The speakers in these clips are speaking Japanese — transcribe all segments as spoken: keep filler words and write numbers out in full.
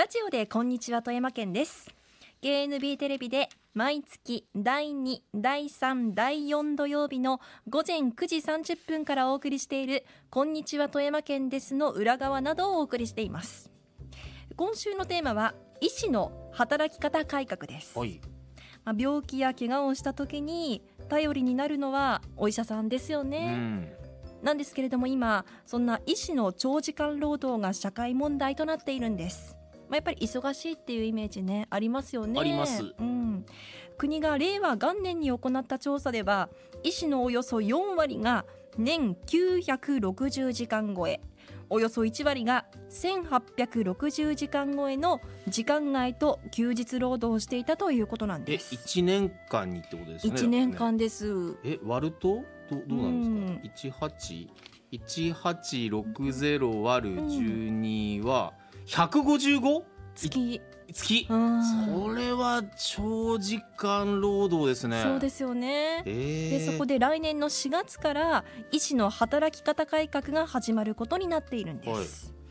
ジオでこんにちは富山県です。 ケーエヌビー テレビで毎月だいに、だいさん、だいよん土曜日の午前くじさんじゅっぷんからお送りしているこんにちは富山県ですの裏側などをお送りしています。今週のテーマは医師の働き方改革です、はいまあ、病気や怪我をした時に頼りになるのはお医者さんですよね、うんなんですけれども、今そんな医師の長時間労働が社会問題となっているんです。まあ、やっぱり忙しいっていうイメージねありますよね。 あります、 うん、国が令和元年に行った調査では医師のおよそよんわりが年きゅうひゃくろくじゅうじかん超え、およそいちわりがせんはっぴゃくろくじゅうじかん超えの時間外と休日労働をしていたということなんです。 えいちねんかんにってことですね。 いちねんかんです。 え割ると ど, どうなんですか、うん、いちはちろくゼロ割るじゅうには ひゃくごじゅうご？ 月月、それは長時間労働ですね。 そうですよね、 えー、 でそこで来年のしがつから医師の働き方改革が始まることになっているんです、はい、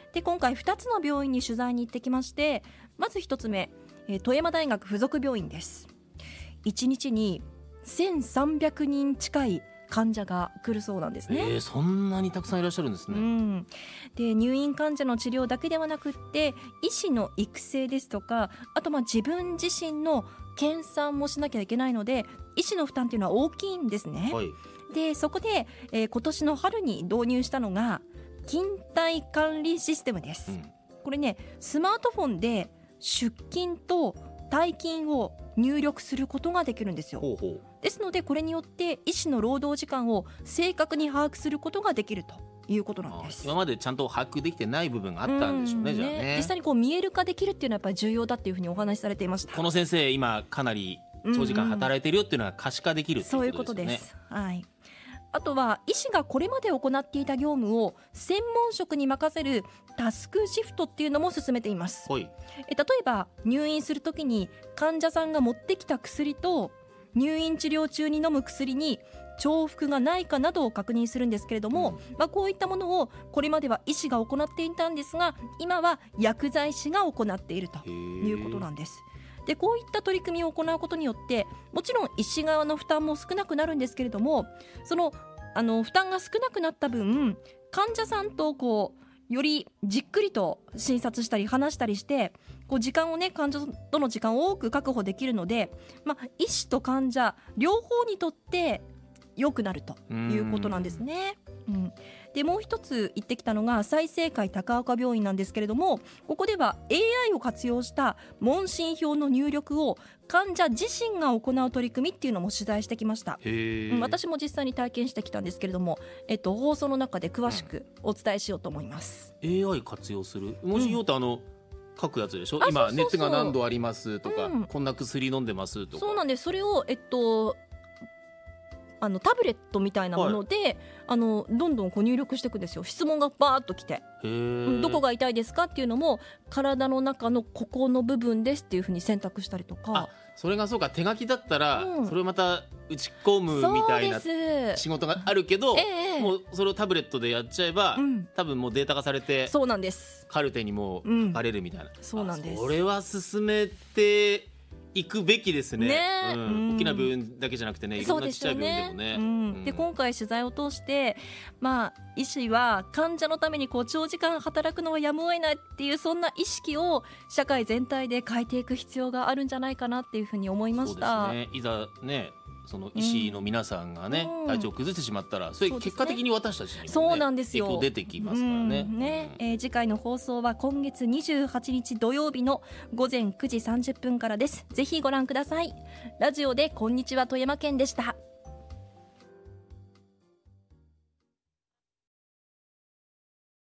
で今回ふたつの病院に取材に行ってきまして、まずひとつめ、えー、富山大学附属病院です。いちにちにせんさんびゃくにん近い患者が来るそうなんですね、 えー、そんなにたくさんいらっしゃるんですね、 うん、で入院患者の治療だけではなくって医師の育成ですとか、あとまあ自分自身の研鑽もしなきゃいけないので医師の負担というのは大きいんですね、はい、でそこで、えー、今年の春に導入したのが勤怠管理システムです、うん、これねスマートフォンで出勤と退勤を入力することができるんですよ。ほうほう。ですのでこれによって医師の労働時間を正確に把握することができるということなんです。 今までちゃんと把握できてない部分があったんでしょうね、じゃあね。 実際にこう見える化できるっていうのはやっぱり重要だっていうふうにお話しされていました。 この先生今かなり長時間働いてるよっていうのは可視化できるっていうことですよね。 そういうことです、はい。あとは医師がこれまで行っていた業務を専門職に任せるタスクシフトっていうのも進めています、はい、え例えば入院するときに患者さんが持ってきた薬と入院治療中に飲む薬に重複がないかなどを確認するんですけれども、うんまあ、こういったものをこれまでは医師が行っていたんですが今は薬剤師が行っているということなんです。でこういった取り組みを行うことによってもちろん医師側の負担も少なくなるんですけれども、そのあの負担が少なくなった分患者さんとこうよりじっくりと診察したり話したりしてこう時間をね患者との時間を多く確保できるので、まあ、医師と患者両方にとって良くなるということなんですね。うん、でもう一つ行ってきたのが済生会高岡病院なんですけれども、ここでは エーアイ を活用した問診票の入力を患者自身が行う取り組みっていうのも取材してきました。うん、私も実際に体験してきたんですけれども、えっと、放送の中で詳しくお伝えしようと思います、 うん、エーアイ 活用する問診票ってあの、うん書くやつでしょ。今熱が何度ありますとか、うん、こんな薬飲んでますとか。 そうなんです。それを、えっと、あのタブレットみたいなもので、はい、あのどんどんこう入力していくんですよ。質問がバーッときてどこが痛いですかっていうのも体の中のここの部分ですっていうふうに選択したりとか。 あそれがそうか手書きだったら、うん、それをまた打ち込むみたいな仕事があるけど、えー、もうそれをタブレットでやっちゃえば、うん、多分もうデータ化されてそうなんですカルテにも書かれるみたいな、うん、 そうなんです。 それは進めて行くべきですね。ね、うん、大きな病院だけじゃなくてね、いろんなちっちゃい病院でもね。 うん、で今回取材を通して、まあ、医師は患者のためにこう長時間働くのはやむを得ないっていうそんな意識を社会全体で変えていく必要があるんじゃないかなっていうふうに思いました。 そうですね、いざねその医師の皆さんがね、うん、体調を崩してしまったらそれ結果的に私たちにも、ね、 そうなんですよ、 影響出てきますからね。 うんねうんえー、次回の放送は今月にじゅうはちにち土曜日の午前くじさんじゅっぷんからです。ぜひご覧ください。ラジオでこんにちは富山県でした。